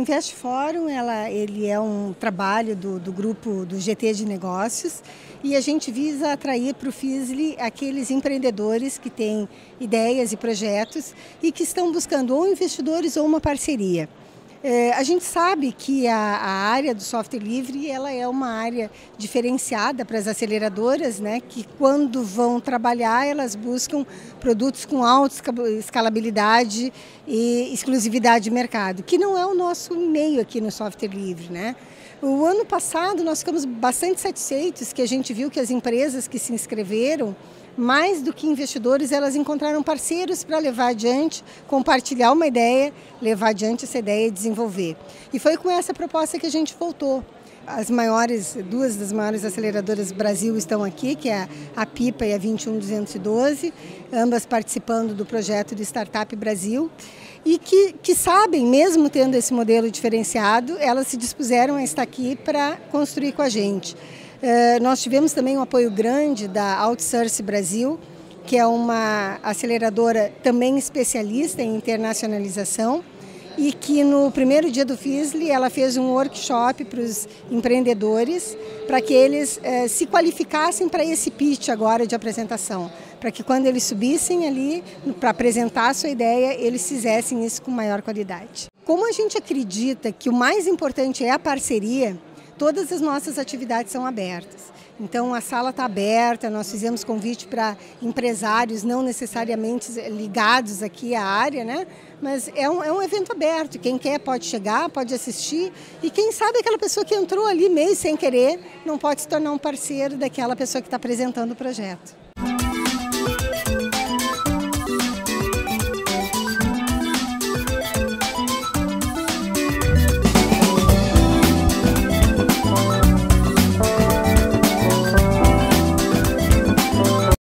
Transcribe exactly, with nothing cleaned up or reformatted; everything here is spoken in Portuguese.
Invest Fórum, ela, ele é um trabalho do, do grupo do G T de Negócios e a gente visa atrair para o Fisli aqueles empreendedores que têm ideias e projetos e que estão buscando ou investidores ou uma parceria. É, a gente sabe que a, a área do software livre ela é uma área diferenciada para as aceleradoras, né, que quando vão trabalhar elas buscam produtos com alta escalabilidade e exclusividade de mercado, que não é o nosso meio aqui no software livre, né? O ano passado nós ficamos bastante satisfeitos que a gente viu que as empresas que se inscreveram, mais do que investidores, elas encontraram parceiros para levar adiante, compartilhar uma ideia, levar adiante essa ideia e desenvolver. E foi com essa proposta que a gente voltou. As maiores, duas das maiores aceleradoras do Brasil estão aqui, que é a Pipa e a vinte e um duzentos e doze, ambas participando do projeto do Startup Brasil, e que, que sabem, mesmo tendo esse modelo diferenciado, elas se dispuseram a estar aqui para construir com a gente. Uh, nós tivemos também um apoio grande da Outsource Brasil, que é uma aceleradora também especialista em internacionalização e que no primeiro dia do Fisli ela fez um workshop para os empreendedores para que eles uh, se qualificassem para esse pitch agora de apresentação, para que quando eles subissem ali para apresentar a sua ideia, eles fizessem isso com maior qualidade. Como a gente acredita que o mais importante é a parceria, todas as nossas atividades são abertas. Então a sala está aberta, nós fizemos convite para empresários não necessariamente ligados aqui à área, né? Mas é um, é um evento aberto, quem quer pode chegar, pode assistir e quem sabe aquela pessoa que entrou ali meio sem querer não pode se tornar um parceiro daquela pessoa que está apresentando o projeto.